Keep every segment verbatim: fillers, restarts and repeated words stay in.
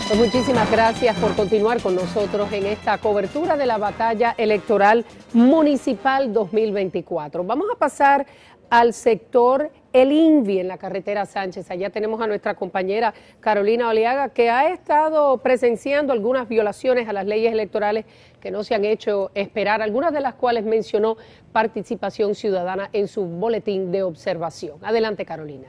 Pues muchísimas gracias por continuar con nosotros en esta cobertura de la batalla electoral municipal dos mil veinticuatro. Vamos a pasar al sector El Invi en la carretera Sánchez. Allá tenemos a nuestra compañera Carolina Oliaga, que ha estado presenciando algunas violaciones a las leyes electorales que no se han hecho esperar, algunas de las cuales mencionó Participación Ciudadana en su boletín de observación. Adelante, Carolina.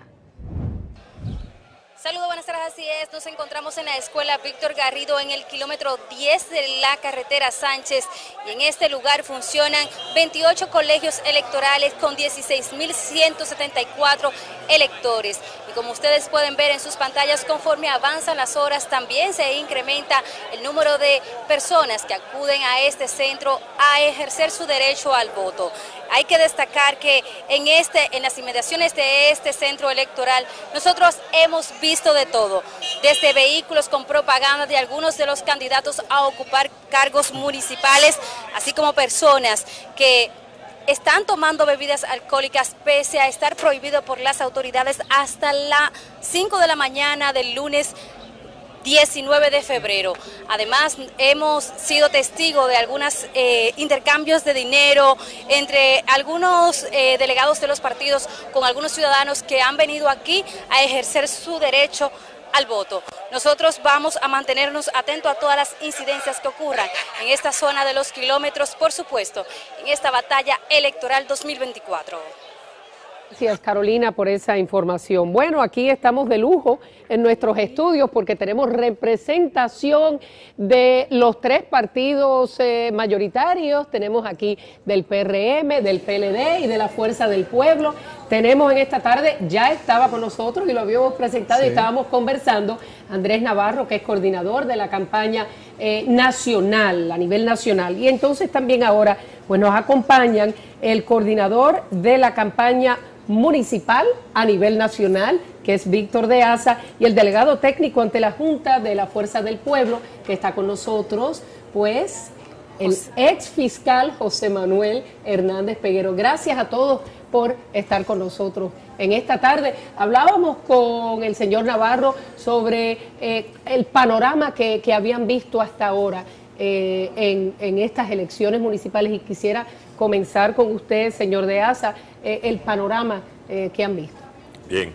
Saludos, buenas tardes, así es, nos encontramos en la escuela Víctor Garrido en el kilómetro diez de la carretera Sánchez y en este lugar funcionan veintiocho colegios electorales con dieciséis mil ciento setenta y cuatro electores y como ustedes pueden ver en sus pantallas, conforme avanzan las horas también se incrementa el número de personas que acuden a este centro a ejercer su derecho al voto. Hay que destacar que en, este, en las inmediaciones de este centro electoral nosotros hemos visto de todo, desde vehículos con propaganda de algunos de los candidatos a ocupar cargos municipales, así como personas que están tomando bebidas alcohólicas pese a estar prohibido por las autoridades hasta las cinco de la mañana del lunes diecinueve de febrero. Además, hemos sido testigos de algunos eh, intercambios de dinero entre algunos eh, delegados de los partidos con algunos ciudadanos que han venido aquí a ejercer su derecho al voto. Nosotros vamos a mantenernos atentos a todas las incidencias que ocurran en esta zona de los kilómetros, por supuesto, en esta batalla electoral dos mil veinticuatro. Gracias, Carolina, por esa información. Bueno, aquí estamos de lujo en nuestros estudios porque tenemos representación de los tres partidos eh, mayoritarios. Tenemos aquí del P R M, del P L D y de la Fuerza del Pueblo. Tenemos en esta tarde, ya estaba con nosotros y lo habíamos presentado, sí. Y estábamos conversando, Andrés Navarro, que es coordinador de la campaña eh, nacional, a nivel nacional. Y entonces también ahora pues nos acompañan el coordinador de la campaña municipal a nivel nacional, que es Víctor de Asa, y el delegado técnico ante la Junta de la Fuerza del Pueblo, que está con nosotros, pues el ex fiscal José Manuel Hernández Peguero. Gracias a todos por estar con nosotros en esta tarde. Hablábamos con el señor Navarro sobre eh, el panorama que, que habían visto hasta ahora eh, en, en estas elecciones municipales y quisiera comenzar con usted, señor de Asa, eh, el panorama eh, que han visto. Bien,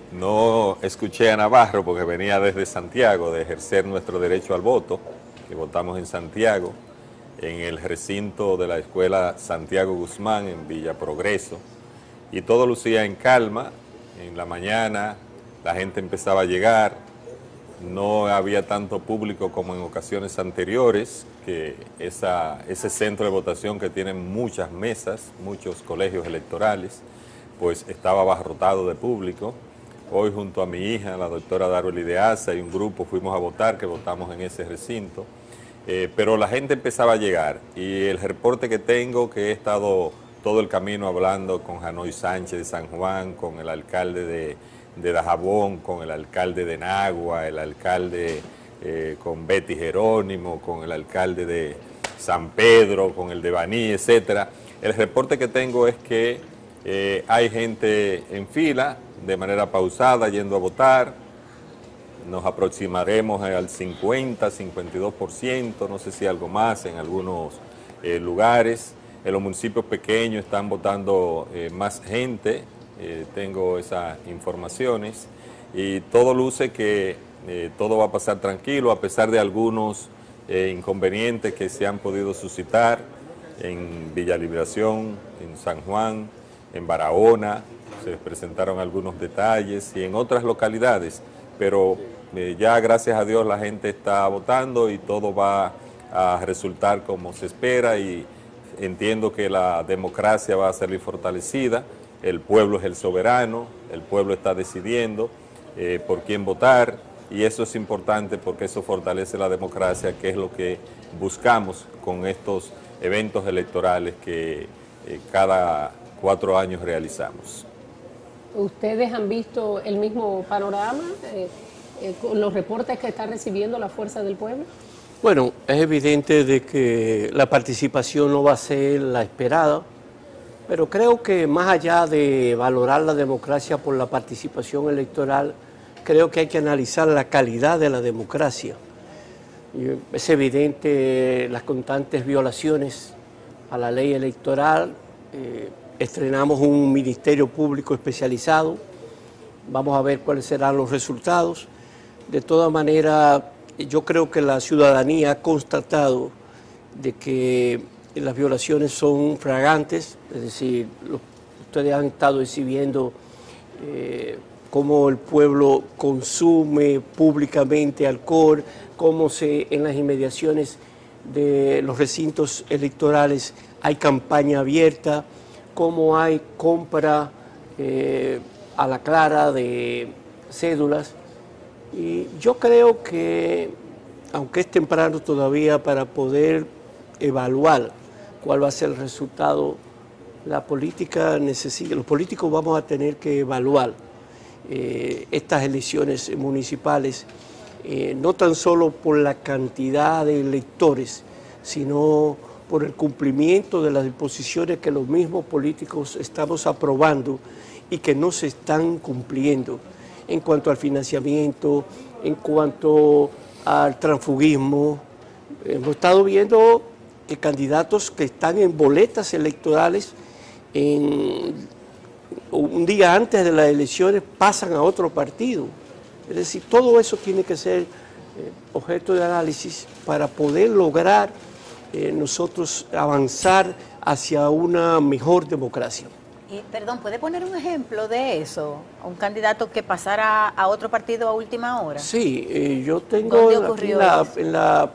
no escuché a Navarro porque venía desde Santiago de ejercer nuestro derecho al voto, que votamos en Santiago, en el recinto de la Escuela Santiago Guzmán en Villa Progreso, y todo lucía en calma. En la mañana la gente empezaba a llegar, no había tanto público como en ocasiones anteriores, que esa, ese centro de votación que tiene muchas mesas, muchos colegios electorales, pues estaba abarrotado de público. Hoy junto a mi hija, la doctora Darwely de Asa, y un grupo fuimos a votar, que votamos en ese recinto, eh, pero la gente empezaba a llegar, y el reporte que tengo, que he estado todo el camino hablando con Janoy Sánchez de San Juan, con el alcalde de, de Dajabón, con el alcalde de Nagua, el alcalde eh, con Betty Jerónimo, con el alcalde de San Pedro, con el de Baní, etcétera. El reporte que tengo es que eh, hay gente en fila, de manera pausada, yendo a votar. Nos aproximaremos al cincuenta, cincuenta y dos por ciento, no sé si algo más en algunos eh, lugares. En los municipios pequeños están votando eh, más gente, eh, tengo esas informaciones, y todo luce que eh, todo va a pasar tranquilo, a pesar de algunos eh, inconvenientes que se han podido suscitar en Villa Liberación, en San Juan, en Barahona, se presentaron algunos detalles, y en otras localidades, pero eh, ya gracias a Dios la gente está votando y todo va a resultar como se espera, y entiendo que la democracia va a salir fortalecida. El pueblo es el soberano, el pueblo está decidiendo eh, por quién votar, y eso es importante porque eso fortalece la democracia, que es lo que buscamos con estos eventos electorales que eh, cada cuatro años realizamos. ¿Ustedes han visto el mismo panorama eh, eh, con los reportes que está recibiendo la Fuerza del Pueblo? Bueno, es evidente de que la participación no va a ser la esperada, pero creo que más allá de valorar la democracia por la participación electoral, creo que hay que analizar la calidad de la democracia. Es evidente las constantes violaciones a la ley electoral. Eh, estrenamos un ministerio público especializado. Vamos a ver cuáles serán los resultados. De todas maneras, yo creo que la ciudadanía ha constatado de que las violaciones son flagrantes, es decir, los, ustedes han estado exhibiendo eh, cómo el pueblo consume públicamente alcohol, cómo se, en las inmediaciones de los recintos electorales hay campaña abierta, cómo hay compra eh, a la clara de cédulas. Y yo creo que, aunque es temprano todavía para poder evaluar cuál va a ser el resultado, la política necesita, los políticos vamos a tener que evaluar eh, estas elecciones municipales, eh, no tan solo por la cantidad de electores, sino por el cumplimiento de las disposiciones que los mismos políticos estamos aprobando y que no se están cumpliendo en cuanto al financiamiento, en cuanto al transfugismo. Hemos estado viendo que candidatos que están en boletas electorales en, un día antes de las elecciones pasan a otro partido. Es decir, todo eso tiene que ser eh, objeto de análisis para poder lograr eh, nosotros avanzar hacia una mejor democracia. Y, perdón, ¿puede poner un ejemplo de eso? ¿Un candidato que pasara a otro partido a última hora? Sí, eh, yo tengo aquí en la, en la,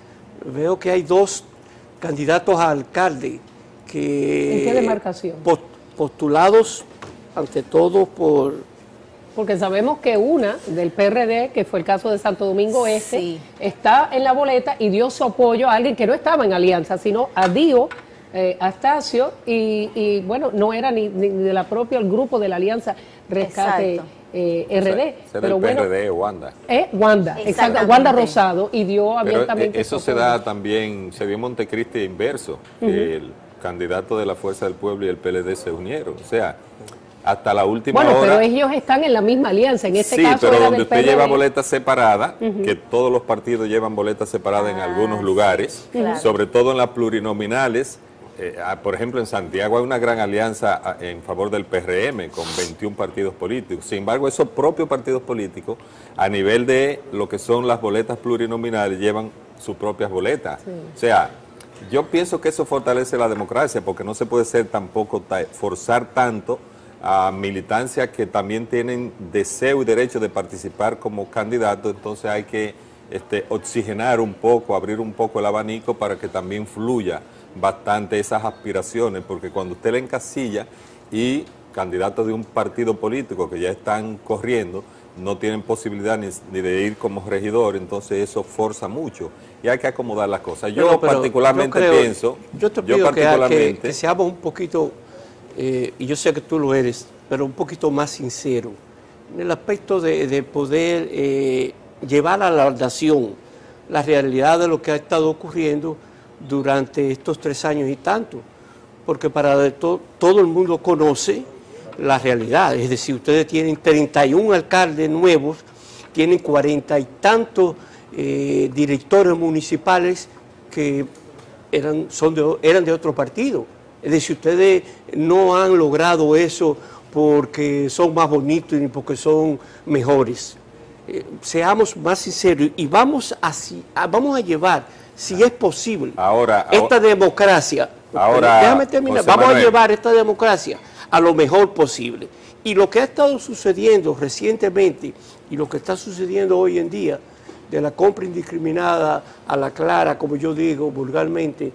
veo que hay dos candidatos a alcalde que... ¿En qué demarcación? Post, postulados ante todo por... Porque sabemos que una del P R D, que fue el caso de Santo Domingo Este, sí, está en la boleta y dio su apoyo a alguien que no estaba en alianza, sino a Dio eh, Astacio, y, y bueno, no era ni, ni de la propia el grupo de la Alianza Rescate eh, R D. O sea, pero el bueno, P R D, Wanda. Eh, Wanda, exacto, Wanda Rosado, y dio abiertamente. Pero eso se da también, se dio en Montecristi inverso, uh-huh. El candidato de la Fuerza del Pueblo y el P L D se unieron, o sea, hasta la última bueno, hora... Bueno, pero ellos están en la misma alianza, en este sí, caso pero era donde del usted P L D. lleva boletas separadas, uh-huh. que todos los partidos llevan boletas separadas ah, en algunos lugares, claro. sobre todo en las plurinominales. Eh, por ejemplo, en Santiago hay una gran alianza en favor del P R M con veintiún partidos políticos. Sin embargo, esos propios partidos políticos, a nivel de lo que son las boletas plurinominales, llevan sus propias boletas. Sí. O sea, yo pienso que eso fortalece la democracia, porque no se puede ser tampoco forzar tanto a militancias que también tienen deseo y derecho de participar como candidatos. Entonces hay que este, oxigenar un poco, abrir un poco el abanico para que también fluya bastante esas aspiraciones, porque cuando usted le encasilla y candidatos de un partido político que ya están corriendo no tienen posibilidad ni, ni de ir como regidor, entonces eso forza mucho y hay que acomodar las cosas. Yo pero, pero particularmente yo creo, pienso, yo te pido yo particularmente, que, que, que seamos un poquito, eh, y yo sé que tú lo eres, pero un poquito más sincero, en el aspecto de, de poder eh, llevar a la nación la realidad de lo que ha estado ocurriendo durante estos tres años y tanto, porque para de to, todo el mundo conoce la realidad, es decir, ustedes tienen treinta y un alcaldes nuevos, tienen cuarenta y tantos eh, directores municipales que eran, son de, eran de otro partido, es decir, ustedes no han logrado eso porque son más bonitos ni porque son mejores. Eh, seamos más sinceros y vamos a, a, vamos a llevar, si es posible, ahora, esta ahora, democracia, ahora, déjame terminar, José vamos Manuel. a llevar esta democracia a lo mejor posible. Y lo que ha estado sucediendo recientemente y lo que está sucediendo hoy en día, de la compra indiscriminada a la clara, como yo digo vulgarmente,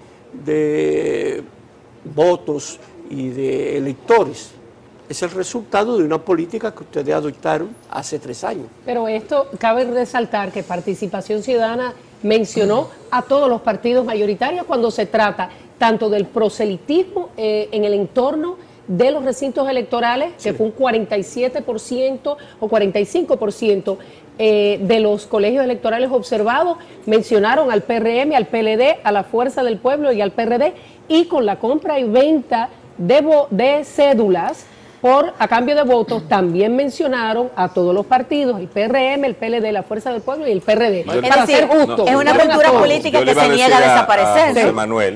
de votos y de electores, es el resultado de una política que ustedes adoptaron hace tres años. Pero esto cabe resaltar que Participación Ciudadana mencionó a todos los partidos mayoritarios cuando se trata tanto del proselitismo eh, en el entorno de los recintos electorales, sí. que fue un cuarenta y siete por ciento o cuarenta y cinco por ciento eh, de los colegios electorales observados, mencionaron al P R M, al P L D, a la Fuerza del Pueblo y al P R D, y con la compra y venta de, de cédulas, por a cambio de votos también mencionaron a todos los partidos, el P R M, el P L D, la Fuerza del Pueblo y el P R D. Yo, para es decir, ser justo, es una fueron a cultura todos. política Yo le que iba a se decir niega a a- desaparecer. a José Manuel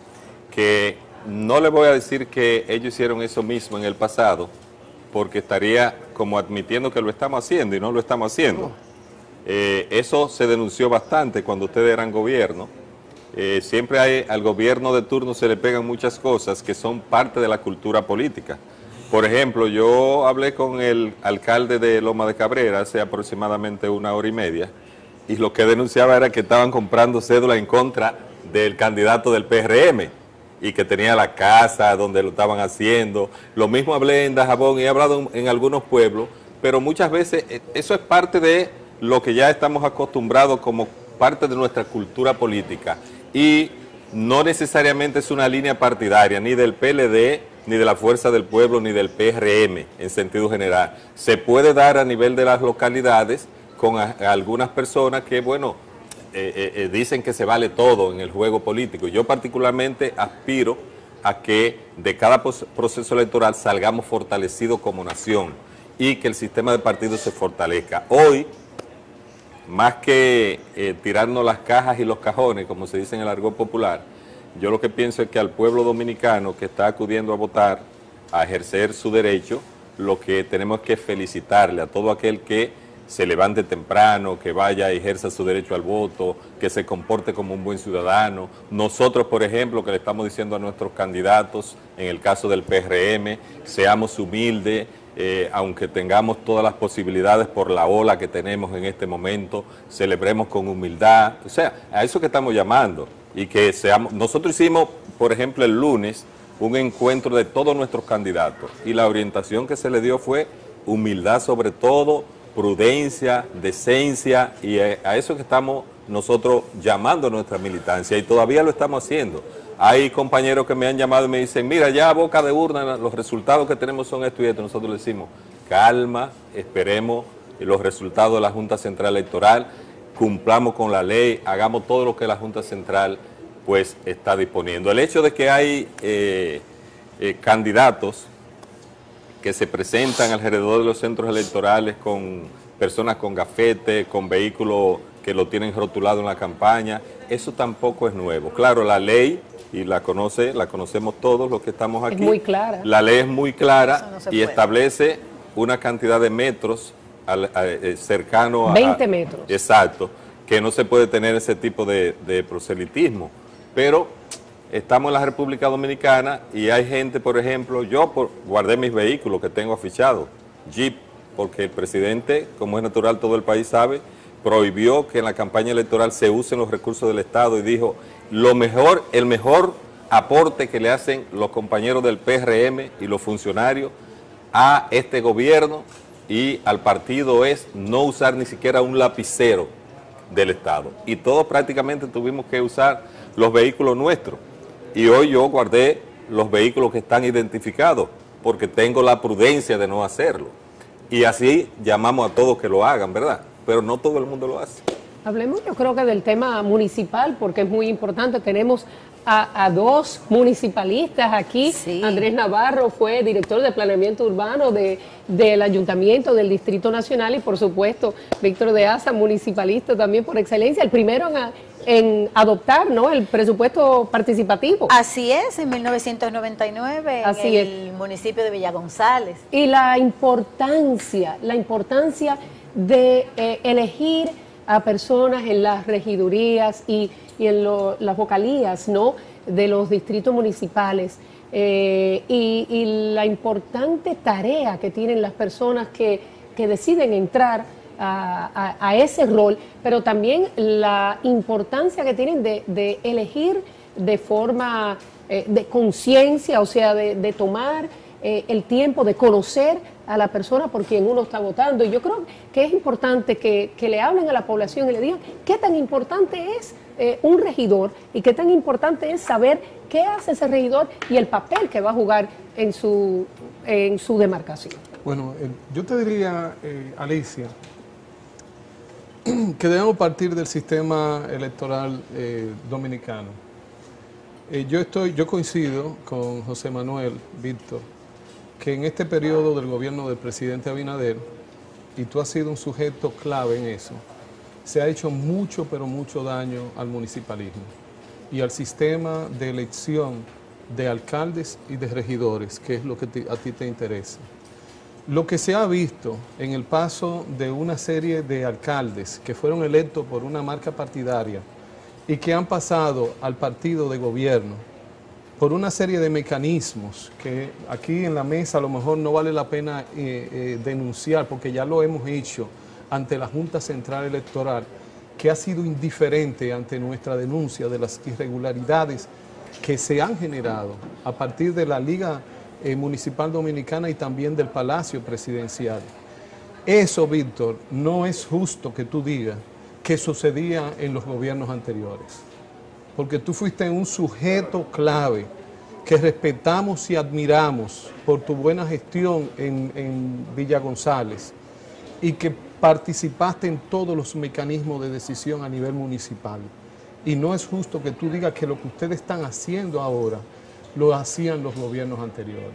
que no le voy a decir que ellos hicieron eso mismo en el pasado, porque estaría como admitiendo que lo estamos haciendo y no lo estamos haciendo. Eh, eso se denunció bastante cuando ustedes eran gobierno. Eh, siempre hay, al gobierno de turno se le pegan muchas cosas que son parte de la cultura política. Por ejemplo, yo hablé con el alcalde de Loma de Cabrera hace aproximadamente una hora y media y lo que denunciaba era que estaban comprando cédula en contra del candidato del P R M y que tenía la casa donde lo estaban haciendo. Lo mismo hablé en Dajabón y he hablado en, en algunos pueblos, pero muchas veces eh, eso es parte de lo que ya estamos acostumbrados como parte de nuestra cultura política. Y no necesariamente es una línea partidaria, ni del P L D, ni de la Fuerza del Pueblo, ni del P R M, en sentido general. Se puede dar a nivel de las localidades con a, a algunas personas que, bueno, eh, eh, eh, dicen que se vale todo en el juego político. Yo particularmente aspiro a que de cada proceso electoral salgamos fortalecidos como nación y que el sistema de partidos se fortalezca. Hoy, más que eh, tirarnos las cajas y los cajones, como se dice en el argot popular, yo lo que pienso es que al pueblo dominicano que está acudiendo a votar, a ejercer su derecho, lo que tenemos que felicitarle a todo aquel que se levante temprano, que vaya y ejerza su derecho al voto, que se comporte como un buen ciudadano. Nosotros, por ejemplo, que le estamos diciendo a nuestros candidatos, en el caso del P R M, seamos humildes, Eh, aunque tengamos todas las posibilidades por la ola que tenemos en este momento, celebremos con humildad, o sea, a eso que estamos llamando, y que seamos, nosotros hicimos, por ejemplo, el lunes, un encuentro de todos nuestros candidatos, y la orientación que se le dio fue humildad sobre todo, prudencia, decencia, y a, a eso que estamos nosotros llamando a nuestra militancia, y todavía lo estamos haciendo. Hay compañeros que me han llamado y me dicen, mira, ya a boca de urna los resultados que tenemos son esto y esto. Nosotros le decimos, calma, esperemos los resultados de la Junta Central Electoral, cumplamos con la ley, hagamos todo lo que la Junta Central pues está disponiendo. El hecho de que hay eh, eh, candidatos que se presentan alrededor de los centros electorales con personas con gafete, con vehículos que lo tienen rotulado en la campaña, eso tampoco es nuevo. Claro, la ley, y la conoce, la conocemos todos los que estamos aquí. Es muy clara. La ley es muy clara no se y puede. establece una cantidad de metros al, a, a, cercano a... veinte metros. Exacto, que no se puede tener ese tipo de, de proselitismo. Pero estamos en la República Dominicana y hay gente, por ejemplo, yo por, guardé mis vehículos que tengo afichados, Jeep, porque el presidente, como es natural todo el país sabe, prohibió que en la campaña electoral se usen los recursos del Estado y dijo, lo mejor, el mejor aporte que le hacen los compañeros del P R M y los funcionarios a este gobierno y al partido es no usar ni siquiera un lapicero del Estado. Y todos prácticamente tuvimos que usar los vehículos nuestros. Y hoy yo guardé los vehículos que están identificados porque tengo la prudencia de no hacerlo. Y así llamamos a todos que lo hagan, ¿verdad? Pero no todo el mundo lo hace. Hablemos yo creo que del tema municipal, porque es muy importante. Tenemos a, a dos municipalistas aquí. Sí. Andrés Navarro fue director de planeamiento urbano de, del Ayuntamiento del Distrito Nacional y por supuesto Víctor de Asa, municipalista también por excelencia, el primero en, a, en adoptar, ¿no?, el presupuesto participativo. Así es, en mil novecientos noventa y nueve Así en es. el municipio de Villa González. Y la importancia, la importancia de eh, elegir a personas en las regidurías y, y en lo, las vocalías, ¿no?, de los distritos municipales eh, y, y la importante tarea que tienen las personas que, que deciden entrar a, a, a ese rol, pero también la importancia que tienen de, de elegir de forma eh, de conciencia, o sea, de, de tomar eh, el tiempo de conocer a la persona por quien uno está votando. Y yo creo que es importante que, que le hablen a la población y le digan qué tan importante es eh, un regidor y qué tan importante es saber qué hace ese regidor y el papel que va a jugar en su, en su demarcación. Bueno, eh, yo te diría, eh, Alicia, que debemos partir del sistema electoral eh, dominicano. Eh, yo, estoy, yo coincido con José Manuel, Víctor, que en este periodo del gobierno del presidente Abinader, y tú has sido un sujeto clave en eso, se ha hecho mucho, pero mucho daño al municipalismo y al sistema de elección de alcaldes y de regidores, que es lo que te, a ti te interesa. Lo que se ha visto en el paso de una serie de alcaldes que fueron electos por una marca partidaria y que han pasado al partido de gobierno por una serie de mecanismos que aquí en la mesa a lo mejor no vale la pena eh, eh, denunciar, porque ya lo hemos hecho ante la Junta Central Electoral, que ha sido indiferente ante nuestra denuncia de las irregularidades que se han generado a partir de la Liga eh, Municipal Dominicana y también del Palacio Presidencial. Eso, Víctor, no es justo que tú digas que sucedía en los gobiernos anteriores, porque tú fuiste un sujeto clave que respetamos y admiramos por tu buena gestión en, en Villa González y que participaste en todos los mecanismos de decisión a nivel municipal. Y no es justo que tú digas que lo que ustedes están haciendo ahora lo hacían los gobiernos anteriores.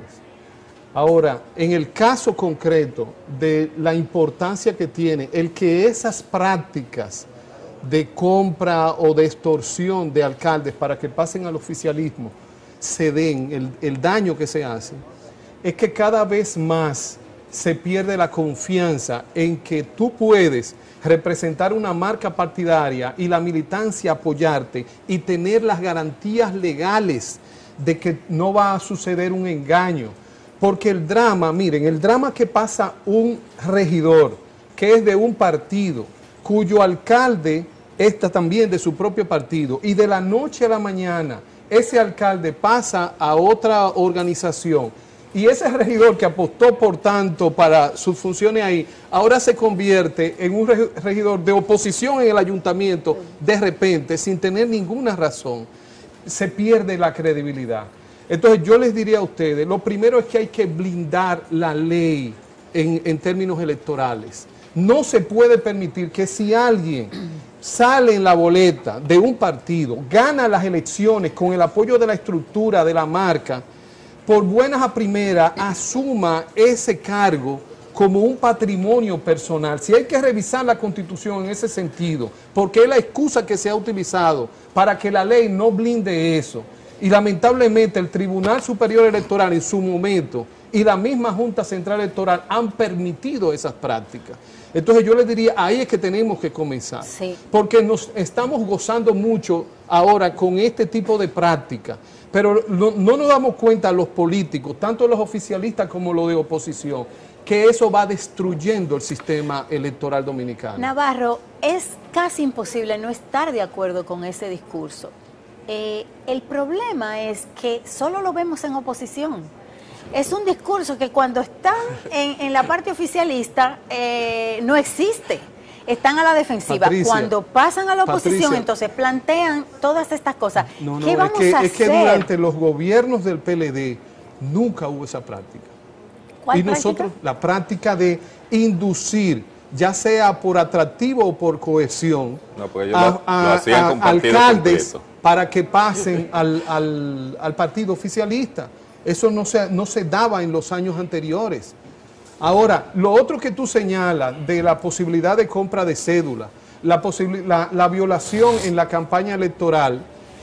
Ahora, en el caso concreto de la importancia que tiene el que esas prácticas de compra o de extorsión de alcaldes para que pasen al oficialismo se den, el, el daño que se hace, es que cada vez más se pierde la confianza en que tú puedes representar una marca partidaria y la militancia apoyarte y tener las garantías legales de que no va a suceder un engaño. Porque el drama, miren, el drama que pasa un regidor que es de un partido, cuyo alcalde está también de su propio partido, y de la noche a la mañana ese alcalde pasa a otra organización, y ese regidor que apostó por tanto para sus funciones ahí, ahora se convierte en un regidor de oposición en el ayuntamiento de repente, sin tener ninguna razón. Se pierde la credibilidad. Entonces yo les diría a ustedes, lo primero es que hay que blindar la ley en, en términos electorales. No se puede permitir que si alguien sale en la boleta de un partido, gana las elecciones con el apoyo de la estructura, de la marca, por buenas a primeras asuma ese cargo como un patrimonio personal. Si hay que revisar la Constitución en ese sentido, porque es la excusa que se ha utilizado para que la ley no blinde eso. Y lamentablemente el Tribunal Superior Electoral en su momento y la misma Junta Central Electoral han permitido esas prácticas. Entonces yo les diría, ahí es que tenemos que comenzar, sí. Porque nos estamos gozando mucho ahora con este tipo de prácticas, pero no, no nos damos cuenta los políticos, tanto los oficialistas como los de oposición, que eso va destruyendo el sistema electoral dominicano. Navarro, es casi imposible no estar de acuerdo con ese discurso. Eh, el problema es que solo lo vemos en oposición. Es un discurso que cuando están en, en la parte oficialista eh, no existe. Están a la defensiva. Patricia, cuando pasan a la oposición, Patricia, entonces plantean todas estas cosas. No, no, ¿Qué vamos es que, a es hacer? que durante los gobiernos del P L D nunca hubo esa práctica. ¿Cuál y práctica? nosotros, la práctica de inducir, ya sea por atractivo o por cohesión, no, porque ellos a, lo, a, lo hacían con a alcaldes completo. Para que pasen al, al, al partido oficialista. Eso no se, no se daba en los años anteriores. Ahora, lo otro que tú señalas de la posibilidad de compra de cédula, la, la, la violación en la campaña electoral,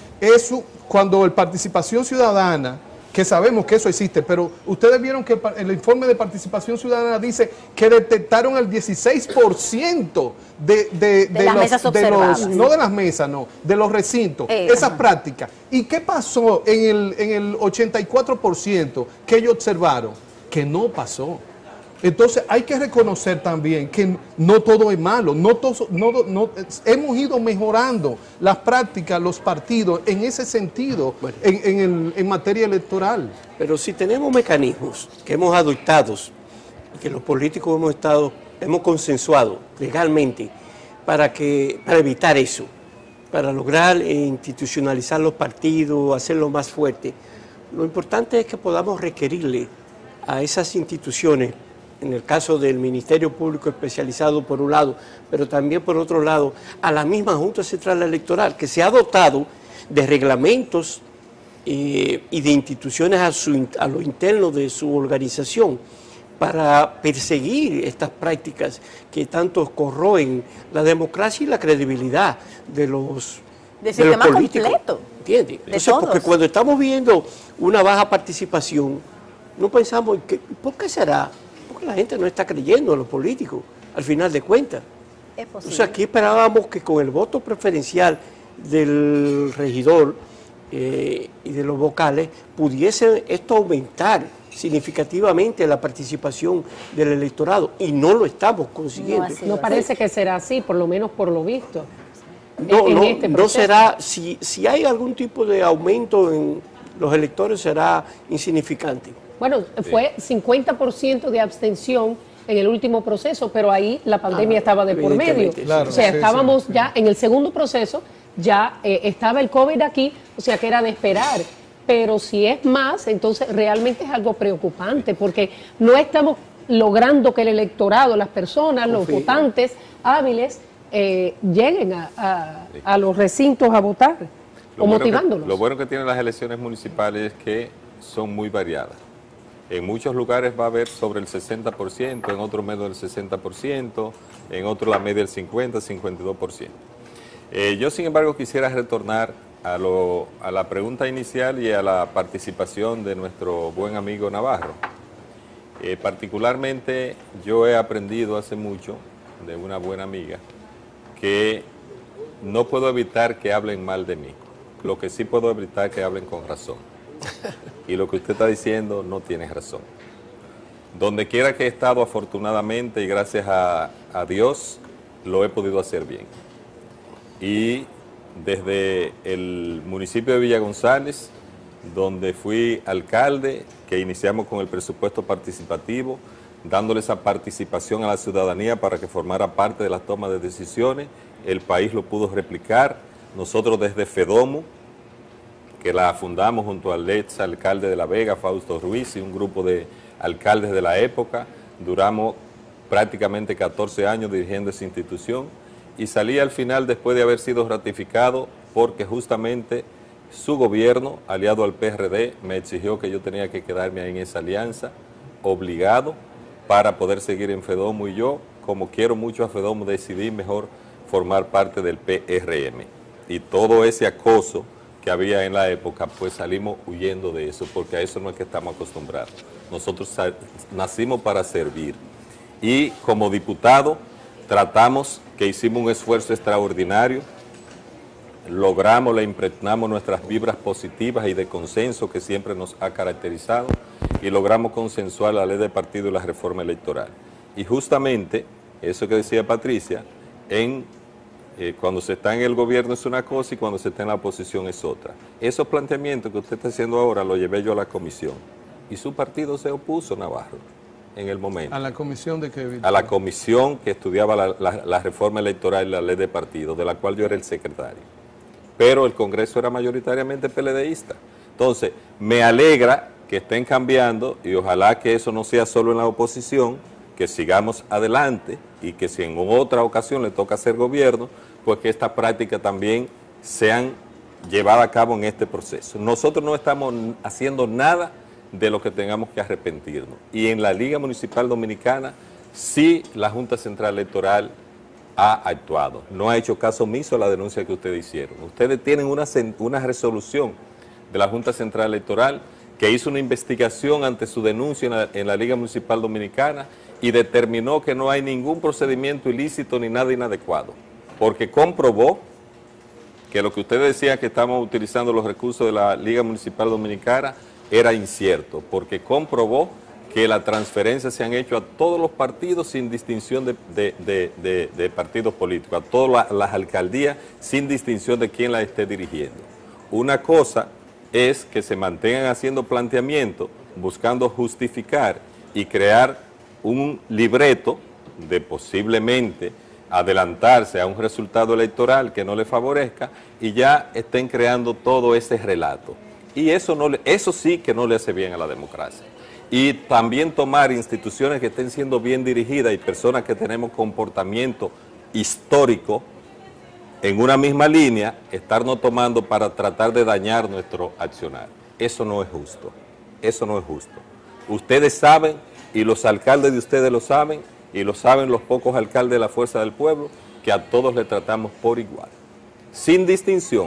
eso cuando la participación ciudadana, que sabemos que eso existe, pero ustedes vieron que el informe de participación ciudadana dice que detectaron el dieciséis por ciento de, de, de, de, las los, mesas de los, sí. no de las mesas, no, de los recintos, eh, esas ajá. prácticas. ¿Y qué pasó en el, en el ochenta y cuatro por ciento que ellos observaron? Que no pasó. Entonces hay que reconocer también que no todo es malo, no todo, no, no, hemos ido mejorando las prácticas, los partidos en ese sentido, bueno, en, en, el, en materia electoral. Pero si tenemos mecanismos que hemos adoptado, que los políticos hemos estado, hemos consensuado legalmente para, que, para evitar eso, para lograr institucionalizar los partidos, hacerlos más fuertes, lo importante es que podamos requerirle a esas instituciones, en el caso del Ministerio Público Especializado por un lado, pero también por otro lado, a la misma Junta Central Electoral, que se ha dotado de reglamentos eh, y de instituciones a, su, a lo interno de su organización para perseguir estas prácticas que tanto corroen la democracia y la credibilidad de los, del de los sistema políticos. completo. ¿Entiendes? De Entonces, todos. porque cuando estamos viendo una baja participación, no pensamos, que, ¿por qué será? Porque la gente no está creyendo en los políticos, al final de cuentas. Es posible. Entonces aquí esperábamos que con el voto preferencial del regidor eh, y de los vocales pudiese esto aumentar significativamente la participación del electorado, y no lo estamos consiguiendo. No, así No parece que será así, por lo menos por lo visto. No, en no, este no proceso. será, si, si hay algún tipo de aumento en los electores será insignificante. Bueno, fue cincuenta por ciento de abstención en el último proceso, pero ahí la pandemia Ah, estaba de por medio. evidentemente, sí. Claro, O sea, sí, estábamos sí, sí. ya en el segundo proceso, ya eh, estaba el COVID aquí, o sea que era de esperar. Pero si es más, entonces realmente es algo preocupante, porque no estamos logrando que el electorado, las personas, los Confío. votantes hábiles, eh, lleguen a, a- a los recintos a votar, Lo o bueno que- motivándolos. lo bueno que tienen las elecciones municipales es que son muy variadas. En muchos lugares va a haber sobre el sesenta por ciento, en otros menos del sesenta por ciento, en otros la media del cincuenta, cincuenta y dos por ciento. Eh, yo, sin embargo, quisiera retornar a, lo, a la pregunta inicial y a la participación de nuestro buen amigo Navarro. Eh, particularmente, yo he aprendido hace mucho de una buena amiga que no puedo evitar que hablen mal de mí. Lo que sí puedo evitar que hablen con razón. Y lo que usted está diciendo no tiene razón. Donde quiera que he estado, afortunadamente y gracias a, a Dios, lo he podido hacer bien. Y desde el municipio de Villa González, donde fui alcalde, que iniciamos con el presupuesto participativo, dándole esa participación a la ciudadanía para que formara parte de las tomas de decisiones, el país lo pudo replicar. Nosotros desde FEDOMO, que la fundamos junto al ex alcalde de La Vega, Fausto Ruiz, y un grupo de alcaldes de la época, duramos prácticamente catorce años dirigiendo esa institución, y salí al final después de haber sido ratificado porque justamente su gobierno, aliado al P R D, me exigió que yo tenía que quedarme ahí en esa alianza, obligado, para poder seguir en FEDOMO, y yo, como quiero mucho a FEDOMO, decidí mejor formar parte del P R M. Y todo ese acoso que había en la época, pues salimos huyendo de eso, porque a eso no es que estamos acostumbrados. Nosotros nacimos para servir. Y como diputado, tratamos que hicimos un esfuerzo extraordinario, logramos, le impregnamos nuestras vibras positivas y de consenso que siempre nos ha caracterizado, y logramos consensuar la ley de partido y la reforma electoral. Y justamente, eso que decía Patricia, en, eh, cuando se está en el gobierno es una cosa y cuando se está en la oposición es otra. Esos planteamientos que usted está haciendo ahora los llevé yo a la comisión, y su partido se opuso, Navarro, en el momento. A la comisión de que... A la comisión que estudiaba la, la, la reforma electoral y la ley de partido, de la cual yo era el secretario. Pero el Congreso era mayoritariamente PLDista. Entonces, me alegra que estén cambiando, y ojalá que eso no sea solo en la oposición, que sigamos adelante, y que si en otra ocasión le toca hacer gobierno, pues que estas prácticas también sean llevadas a cabo en este proceso. Nosotros no estamos haciendo nada de lo que tengamos que arrepentirnos. Y en la Liga Municipal Dominicana, sí la Junta Central Electoral ha actuado. No ha hecho caso omiso a la denuncia que ustedes hicieron. Ustedes tienen una, una resolución de la Junta Central Electoral que hizo una investigación ante su denuncia en la, en la Liga Municipal Dominicana y determinó que no hay ningún procedimiento ilícito ni nada inadecuado, porque comprobó que lo que ustedes decían que estamos utilizando los recursos de la Liga Municipal Dominicana era incierto, porque comprobó que las transferencias se han hecho a todos los partidos sin distinción de, de, de, de, de partidos políticos, a todas la, las alcaldías sin distinción de quién las esté dirigiendo. Una cosa es que se mantengan haciendo planteamientos, buscando justificar y crear un libreto de posiblemente adelantarse a un resultado electoral que no le favorezca, y ya estén creando todo ese relato. Y eso, no le, eso sí que no le hace bien a la democracia. Y también tomar instituciones que estén siendo bien dirigidas y personas que tenemos comportamiento histórico en una misma línea, estarnos tomando para tratar de dañar nuestro accionar. Eso no es justo, eso no es justo. Ustedes saben, y los alcaldes de ustedes lo saben, y lo saben los pocos alcaldes de la Fuerza del Pueblo, que a todos le tratamos por igual, sin distinción.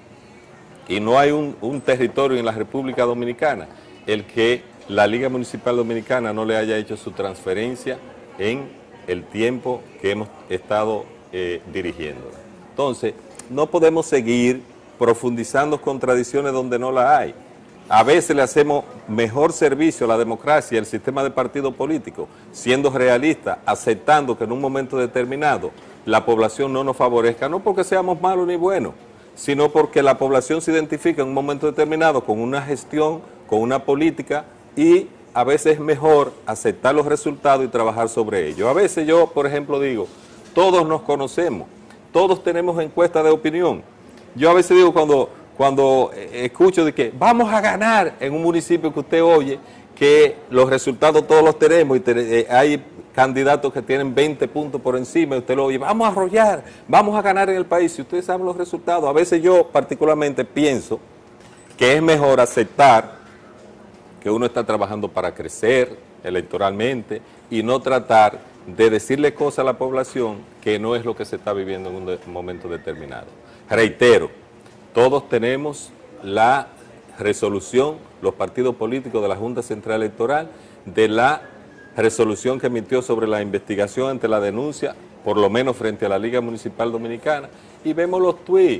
Y no hay un, un territorio en la República Dominicana el que la Liga Municipal Dominicana no le haya hecho su transferencia en el tiempo que hemos estado eh, dirigiéndola. Entonces, no podemos seguir profundizando contradicciones donde no la hay. A veces le hacemos mejor servicio a la democracia y al sistema de partido político, siendo realistas, aceptando que en un momento determinado la población no nos favorezca, no porque seamos malos ni buenos, sino porque la población se identifica en un momento determinado con una gestión, con una política, y a veces es mejor aceptar los resultados y trabajar sobre ellos. A veces yo, por ejemplo, digo, todos nos conocemos, todos tenemos encuestas de opinión. Yo a veces digo, cuando, cuando escucho de que vamos a ganar en un municipio que usted oye, que los resultados todos los tenemos y te, eh, hay candidatos que tienen veinte puntos por encima y usted lo oye, vamos a arrollar, vamos a ganar en el país. Si ustedes saben los resultados, a veces yo particularmente pienso que es mejor aceptar que uno está trabajando para crecer electoralmente y no tratar de decirle cosas a la población que no es lo que se está viviendo en un de, momento determinado. Reitero, todos tenemos la resolución, los partidos políticos de la Junta Central Electoral, de la resolución que emitió sobre la investigación ante la denuncia, por lo menos frente a la Liga Municipal Dominicana, y vemos los tuits.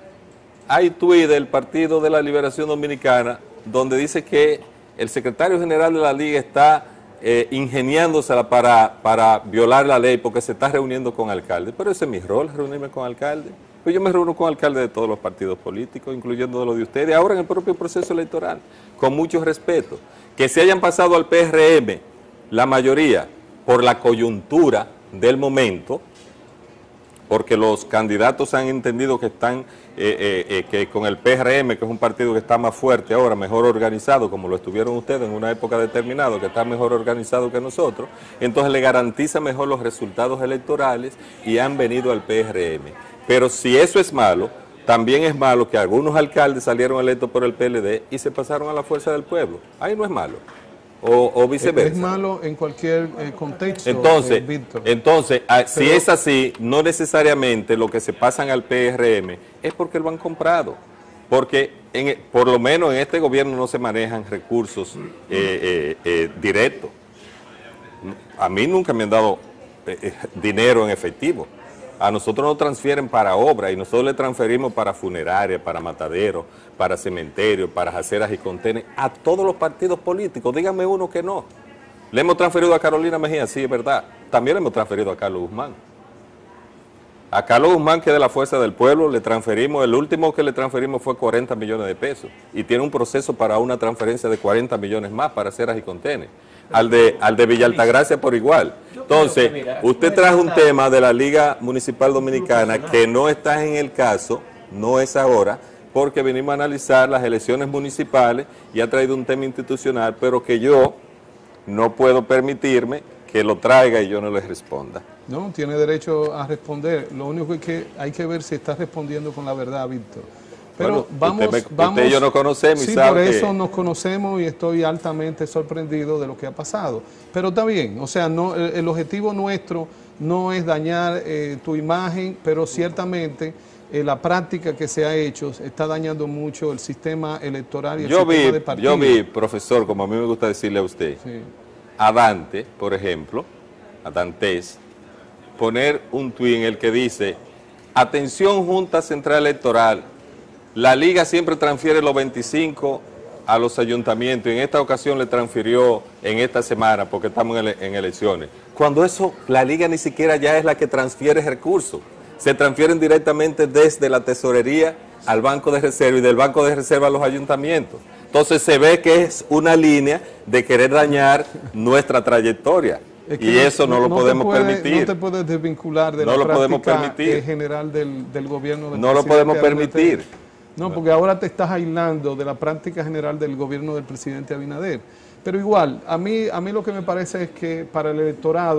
Hay tuits del Partido de la Liberación Dominicana donde dice que el secretario general de la Liga está eh, ingeniándosela para, para violar la ley porque se está reuniendo con alcaldes. Pero ese es mi rol, reunirme con alcaldes. Pues yo me reúno con alcaldes de todos los partidos políticos, incluyendo los de ustedes, ahora en el propio proceso electoral, con mucho respeto. Que se hayan pasado al P R M, la mayoría, por la coyuntura del momento, porque los candidatos han entendido que están, eh, eh, eh, que con el P R M, que es un partido que está más fuerte ahora, mejor organizado, como lo estuvieron ustedes en una época determinada, que está mejor organizado que nosotros, entonces le garantiza mejor los resultados electorales y han venido al P R M. Pero si eso es malo, también es malo que algunos alcaldes salieron electos por el P L D y se pasaron a la Fuerza del Pueblo. Ahí no es malo. O, o viceversa. Es malo en cualquier eh, contexto, entonces, eh, Víctor. Entonces, a, si Pero, es así, no necesariamente lo que se pasan al P R M es porque lo han comprado. Porque en, por lo menos en este gobierno no se manejan recursos eh, eh, eh, directos. A mí nunca me han dado eh, eh, dinero en efectivo. A nosotros nos transfieren para obra y nosotros le transferimos para funeraria, para mataderos, para cementerios, para aceras y contenes, a todos los partidos políticos. Díganme uno que no. Le hemos transferido a Carolina Mejía, sí, es verdad. También le hemos transferido a Carlos Guzmán. A Carlos Guzmán, que es de la Fuerza del Pueblo, le transferimos, el último que le transferimos fue cuarenta millones de pesos. Y tiene un proceso para una transferencia de cuarenta millones más para aceras y contenes. Al de, al de Villa Altagracia por igual. Entonces, usted trajo un tema de la Liga Municipal Dominicana que no está en el caso, no es ahora, porque venimos a analizar las elecciones municipales y ha traído un tema institucional, pero que yo no puedo permitirme que lo traiga y yo no le responda. No, tiene derecho a responder. Lo único es que hay que ver si está respondiendo con la verdad, Víctor. Pero bueno, vamos, usted, me, vamos, usted y yo nos conocemos y sí, sabe por eso que... nos conocemos y estoy altamente sorprendido de lo que ha pasado. Pero está bien, o sea, no, el, el objetivo nuestro no es dañar eh, tu imagen, pero ciertamente eh, la práctica que se ha hecho está dañando mucho el sistema electoral y el yo sistema vi, de partido. Yo vi, profesor, como a mí me gusta decirle a usted, sí. a Dante, por ejemplo, a Dantes, poner un tuit en el que dice, atención Junta Central Electoral, la Liga siempre transfiere los veinticinco a los ayuntamientos y en esta ocasión le transfirió en esta semana porque estamos en, ele en elecciones. Cuando eso, la Liga ni siquiera ya es la que transfiere recursos. Se transfieren directamente desde la tesorería al Banco de Reserva y del Banco de Reserva a los ayuntamientos. Entonces se ve que es una línea de querer dañar nuestra trayectoria. Es que y no, eso no, no lo podemos puede, permitir. No te puedes desvincular de no la lo podemos práctica permitir. general del, del gobierno del No lo podemos permitir. No, porque ahora te estás aislando de la práctica general del gobierno del presidente Abinader. Pero igual, a mí, a mí lo que me parece es que para el electorado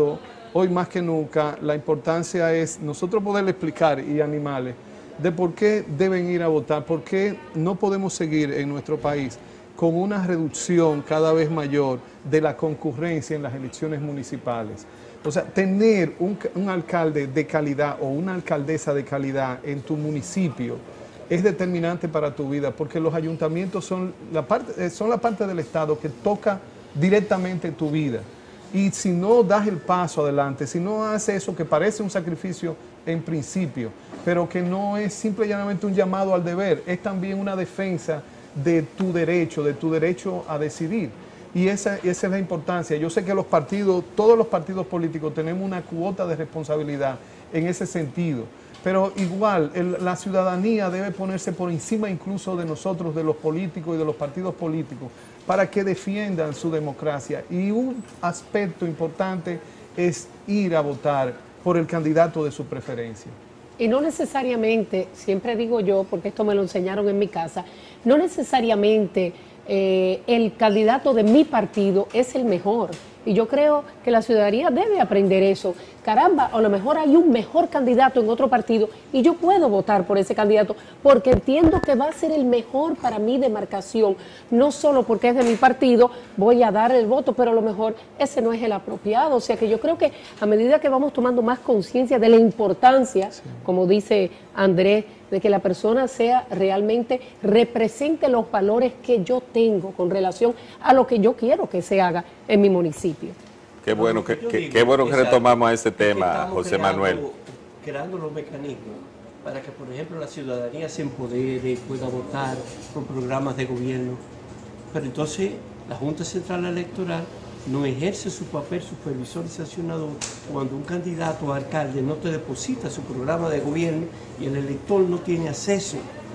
hoy más que nunca, la importancia es nosotros poderle explicar y animarles de por qué deben ir a votar, por qué no podemos seguir en nuestro país con una reducción cada vez mayor de la concurrencia en las elecciones municipales. O sea, tener un, un alcalde de calidad o una alcaldesa de calidad en tu municipio es determinante para tu vida, porque los ayuntamientos son la parte, son la parte del Estado que toca directamente tu vida. Y si no das el paso adelante, si no haces eso que parece un sacrificio en principio, pero que no es simple y llanamente un llamado al deber, es también una defensa de tu derecho, de tu derecho a decidir. Y esa, esa es la importancia. Yo sé que los partidos, todos los partidos políticos tenemos una cuota de responsabilidad en ese sentido, pero igual el, la ciudadanía debe ponerse por encima incluso de nosotros, de los políticos y de los partidos políticos, para que defiendan su democracia. Y un aspecto importante es ir a votar por el candidato de su preferencia. Y no necesariamente, siempre digo yo, porque esto me lo enseñaron en mi casa, no necesariamente eh, el candidato de mi partido es el mejor. Y yo creo que la ciudadanía debe aprender eso. Caramba, a lo mejor hay un mejor candidato en otro partido y yo puedo votar por ese candidato porque entiendo que va a ser el mejor para mi demarcación. No solo porque es de mi partido voy a dar el voto, pero a lo mejor ese no es el apropiado. O sea que yo creo que a medida que vamos tomando más conciencia de la importancia, sí, como dice Andrés, de que la persona sea realmente, represente los valores que yo tengo con relación a lo que yo quiero que se haga en mi municipio. Qué bueno que, que, qué bueno que retomamos ese tema, José Manuel. Creando los mecanismos para que, por ejemplo, la ciudadanía se empodere, pueda votar por programas de gobierno. Pero entonces la Junta Central Electoral no ejerce su papel supervisor y sancionador cuando un candidato a alcalde no te deposita su programa de gobierno y el elector no tiene acceso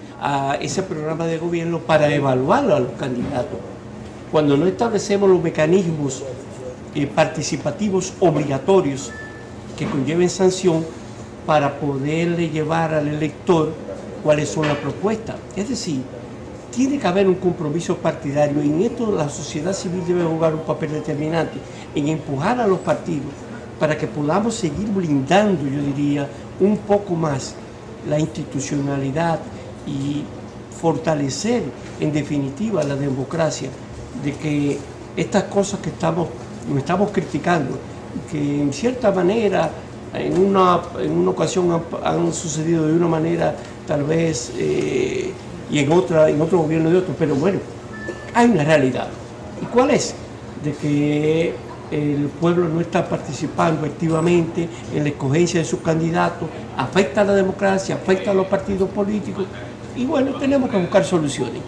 a ese programa de gobierno para evaluar a los candidatos. Cuando no establecemos los mecanismos eh, participativos obligatorios que conlleven sanción para poderle llevar al elector cuáles son las propuestas. Es decir, tiene que haber un compromiso partidario y en esto la sociedad civil debe jugar un papel determinante en empujar a los partidos para que podamos seguir blindando, yo diría, un poco más la institucionalidad y fortalecer en definitiva la democracia, de que estas cosas que estamos, nos estamos criticando, que en cierta manera en una, en una ocasión han, han sucedido de una manera tal vez eh, y en otra, en otro gobierno de otro, pero bueno, hay una realidad. ¿Y cuál es? De que el pueblo no está participando activamente en la escogencia de sus candidatos, afecta a la democracia, afecta a los partidos políticos, y bueno, tenemos que buscar soluciones.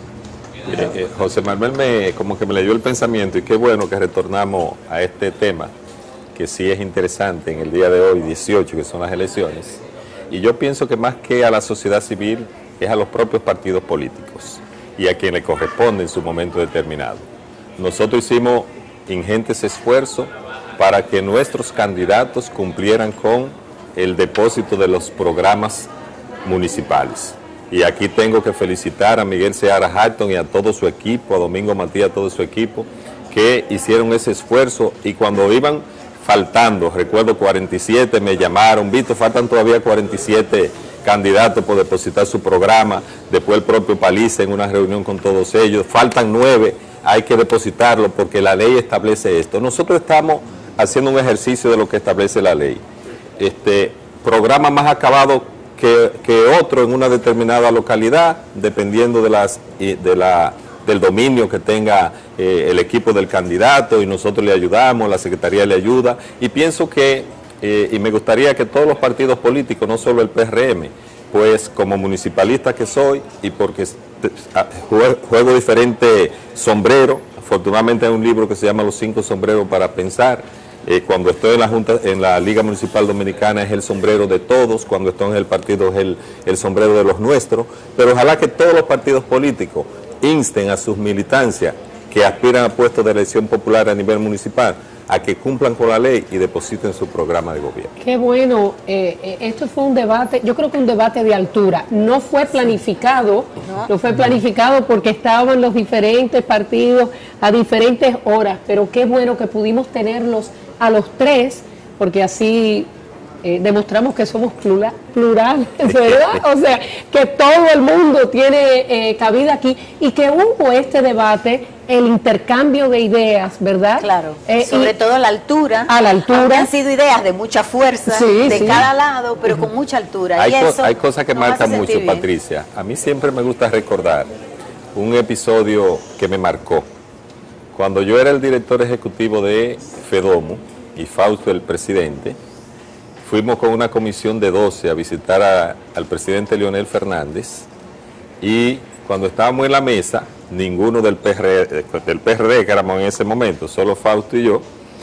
Eh, eh, José Manuel me, como que me leyó el pensamiento, y qué bueno que retornamos a este tema, que sí es interesante en el día de hoy, dieciocho, que son las elecciones, y yo pienso que más que a la sociedad civil, es a los propios partidos políticos y a quien le corresponde en su momento determinado. Nosotros hicimos ingentes esfuerzos para que nuestros candidatos cumplieran con el depósito de los programas municipales. Y aquí tengo que felicitar a Miguel Seara Hatton y a todo su equipo, a Domingo Matías, a todo su equipo, que hicieron ese esfuerzo y cuando iban faltando, recuerdo cuarenta y siete, me llamaron, Víctor, faltan todavía cuarenta y siete candidatos por depositar su programa, después el propio Paliza en una reunión con todos ellos, faltan nueve, hay que depositarlo porque la ley establece esto. Nosotros estamos haciendo un ejercicio de lo que establece la ley. Este programa más acabado que, que otro en una determinada localidad, dependiendo de las, de la, del dominio que tenga eh, el equipo del candidato, y nosotros le ayudamos, la Secretaría le ayuda, y pienso que Eh, y me gustaría que todos los partidos políticos, no solo el P R M, pues como municipalista que soy y porque juego diferentes sombreros, afortunadamente hay un libro que se llama Los cinco sombreros para pensar, eh, cuando estoy en la Junta, en la Liga Municipal Dominicana es el sombrero de todos, cuando estoy en el partido es el, el sombrero de los nuestros, pero ojalá que todos los partidos políticos insten a sus militancias que aspiran a puestos de elección popular a nivel municipal a que cumplan con la ley y depositen su programa de gobierno. Qué bueno, eh, eh, esto fue un debate, yo creo que un debate de altura, no fue planificado, no, no fue planificado porque estaban los diferentes partidos a diferentes horas, pero qué bueno que pudimos tenerlos a los tres porque así eh, demostramos que somos plura, plurales, ¿verdad? O sea, que todo el mundo tiene eh, cabida aquí y que hubo este debate, el intercambio de ideas, ¿verdad? Claro, eh, sobre todo a la altura. A la altura. Han sido ideas de mucha fuerza, sí, de sí. cada lado, pero con mucha altura. Hay, y co eso hay cosas que marcan mucho, bien. Patricia. A mí siempre me gusta recordar un episodio que me marcó. Cuando yo era el director ejecutivo de FEDOMO y Fausto el presidente, fuimos con una comisión de doce a visitar a, al presidente Leonel Fernández y cuando estábamos en la mesa, ninguno del P R D, del P R D que éramos en ese momento, solo Fausto y yo,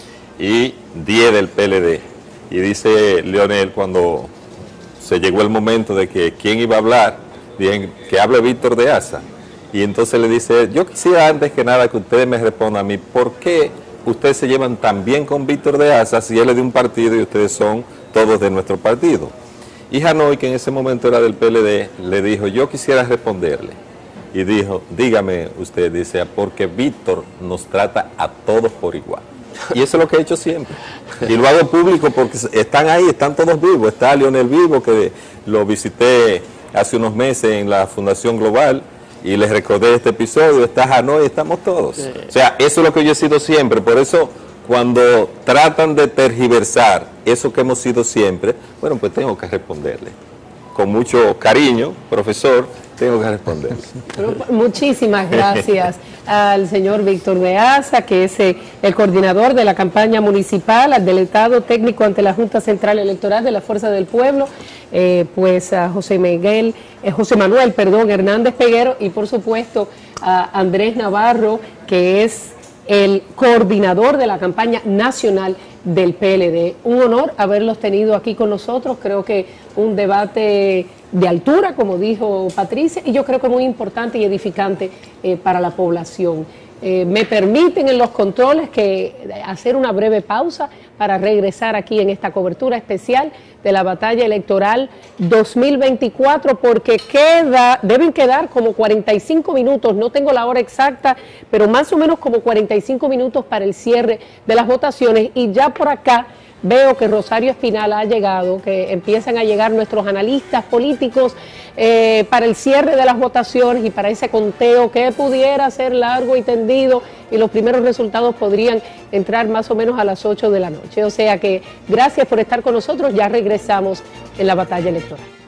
y diez del P L D. Y dice Leonel, cuando se llegó el momento de que quién iba a hablar, dije, que hable Víctor de Asa. Y entonces le dice, yo quisiera antes que nada que ustedes me respondan a mí, ¿por qué ustedes se llevan tan bien con Víctor de Asa si él es de un partido y ustedes son todos de nuestro partido? Y Hanoi, que en ese momento era del P L D, le dijo, yo quisiera responderle. Y dijo, dígame usted, dice, porque Víctor nos trata a todos por igual. Y eso es lo que he hecho siempre. Y lo hago público porque están ahí, están todos vivos. Está Leonel vivo, que lo visité hace unos meses en la Fundación Global y les recordé este episodio. Está Hanoi, estamos todos. Sí. O sea, eso es lo que yo he sido siempre. Por eso, cuando tratan de tergiversar eso que hemos sido siempre, bueno, pues tengo que responderle. Con mucho cariño, profesor, tengo que responder. Bueno, muchísimas gracias al señor Víctor de Asa, que es eh, el coordinador de la campaña municipal, al delegado técnico ante la Junta Central Electoral de la Fuerza del Pueblo, eh, pues a José Miguel, eh, José Manuel, perdón, Hernández Peguero, y por supuesto a Andrés Navarro, que es el coordinador de la campaña nacional del P L D. Un honor haberlos tenido aquí con nosotros, creo que un debate de altura, como dijo Patricia, y yo creo que muy importante y edificante eh, para la población. Eh, me permiten en los controles que hacer una breve pausa para regresar aquí en esta cobertura especial de la batalla electoral dos mil veinticuatro, porque queda, deben quedar como cuarenta y cinco minutos, no tengo la hora exacta, pero más o menos como cuarenta y cinco minutos para el cierre de las votaciones, y ya por acá veo que Rosario Espinal ha llegado, que empiezan a llegar nuestros analistas políticos eh, para el cierre de las votaciones y para ese conteo que pudiera ser largo y tendido, y los primeros resultados podrían entrar más o menos a las ocho de la noche. O sea que gracias por estar con nosotros, ya regresamos en la batalla electoral.